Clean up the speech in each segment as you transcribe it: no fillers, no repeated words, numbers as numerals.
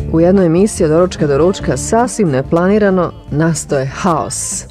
U jednoj emisiji od doručka do ručka sasvim neplanirano nastaje haos.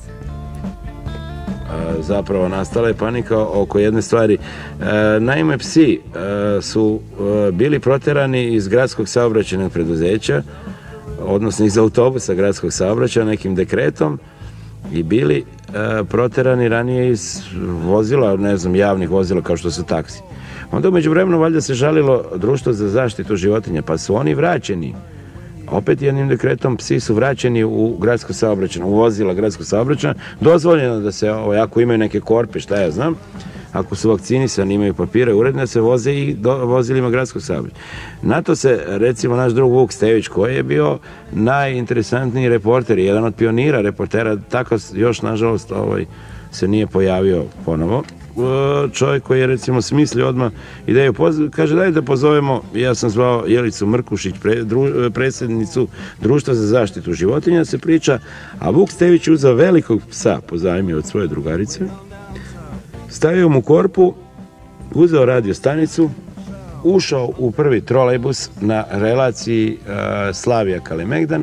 Zapravo nastala je panika oko jedne stvari. Naime, psi su bili proterani iz gradskog saobraćajnog preduzeća, odnosno iz autobusa gradskog saobraćaja nekim dekretom i bili proterani ranije iz vozila, ne znam, javnih vozila kao što su taksi. Onda umeđu vremenu valjda se žalilo Društvo za zaštitu životinja, pa su oni vraćeni. Opet jednim dekretom psi su vraćeni u gradsko saobraćaj, u vozila gradskog saobraćaja. Dozvoljeno da se, ako imaju neke korpe, šta ja znam, ako su vakcinisani, imaju papire uredne, se voze i vozilima gradskog saobraćaja. Na to se, recimo, naš drug Vuk Stević, koji je bio najinteresantniji reporter, jedan od pionira reportera, tako još, nažalost, se nije pojavio ponovo. Čovjek koji je, recimo, smislio odmah ideju, kaže, daj da pozovemo, ja sam zvao Jelicu Mrkušić, predsjednicu Društva za zaštitu životinja, se priča, a Vuk Stević uzeo velikog psa, pozajmio od svoje drugarice, stavio mu korpu, uzeo radio stanicu, ušao u prvi trolejbus na relaciji Slavija-Kalemegdan,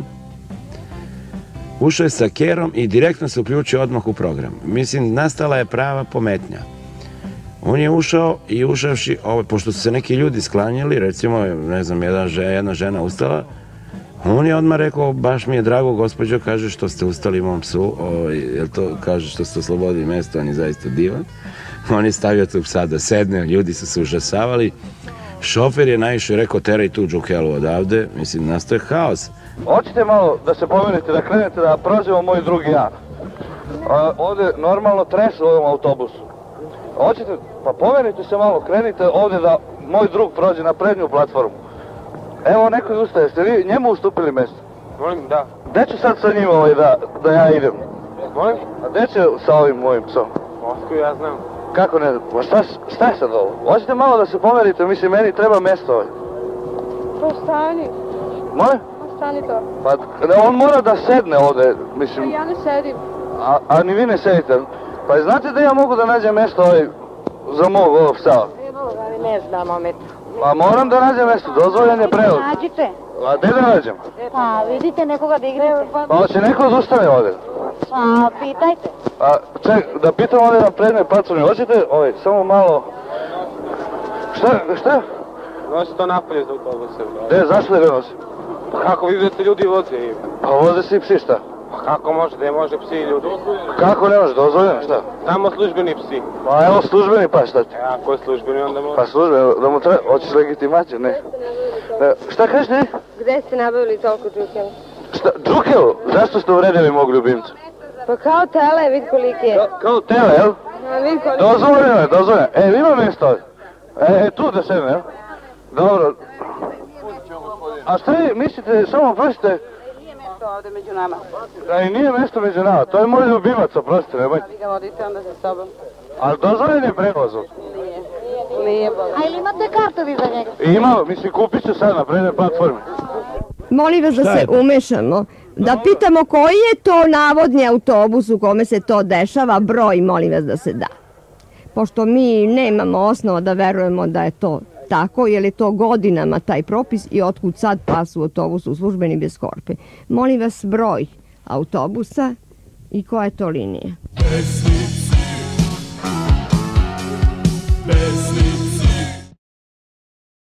ušao je sa kerom i direktno se uključio odmah u program. Mislim, nastala je prava pometnja. On je ušao i ušavši, pošto su se neki ljudi sklanjali, recimo, ne znam, jedna žena ustala, on je odmah rekao, baš mi je drago, gospođo, kaže, što ste ustali mom psu, jer to kaže što ste oslobodili mesto, on je zaista divan. On je stavio tu psa da sedne, ljudi su se užasavali. Šofer je naišao i rekao, teraj tu džukelu odavde, mislim, nastoje haos. Hoćete malo da se pomenete, da krenete da prođemo moj drug i ja. Ovdje normalno tres u ovom autobusu. Hoćete, pa pomenite se malo, krenite ovdje da moj drug prođe na prednju platformu. Evo, neko je ustaje, ste vi njemu ustupili mjesto? Molim, da. Gde ću sad sa njim da ja idem? Molim? A gde će sa ovim mojim psom? Moskvu, ja znam. Kako ne? Pa šta je sad ovo? Hoćete malo da se pomerite, mislim, meni treba mjesto ovdje. Pa stani. Molim? Pa stani to. Pa on mora da sedne ovdje, mislim. Ja ne sedim. A ni vi ne sedite? Pa znate da ja mogu da nađem mjesto za mog ovog psa? Ne znam, omet. Pa moram da nađem mjesto, dozvoljen je prevoz. Nađite. A gdje da nađem? Pa vidite nekoga da igrate. Pa hoće neko da ustane ovdje? Pa pitajte. A ček, da pitam ovdje na prednjoj platformi, hoćete samo malo... Šta? Nosi to napolje za autobuse. Gdje, zašto da ga nosi? Pa kako vi vidite ljudi voze? Pa voze si psi, šta? Pa kako može, da može psi i ljudi? Kako ne može, dozvoljeno, šta? Samo službeni psi. Pa evo službeni pa, šta ti? Ako je službeni, onda može. Pa službeni, da mu treba, hoćeš legitimaciju, ne? Šta kažeš ti? Gde ste nabavili toliko džukela? Šta, džukelu? Zašto ste uvredili mog ljubimca? Pa kao tele, vid koliki je. Kao tele, jel? Vid koliki. Dozvoljeno. Ima mjesto ovdje. Tu da sedme, jel? Dobro. A šta vi mislite, samo prosite? Nije mjesto ovdje među nama. Nije mjesto među nama, to je moj ljubimac, oprostite, nemojte. Vi ga vodite onda sa sobom. Ali dozvoljen je prevoz? Nije bolje. A ili imate kartu vi za njega? Imamo, mislim, kupit ću sad na prednjoj platformi. Molim vas da se umešamo, da pitamo koji je to navodni autobus u kome se to dešava, broj molim vas da se da. Pošto mi nemamo osnova da verujemo da je to tako, jer je to godinama taj propis i otkud sad pas u autobusu službeni bez korpe. Molim vas broj autobusa i koja je to linija.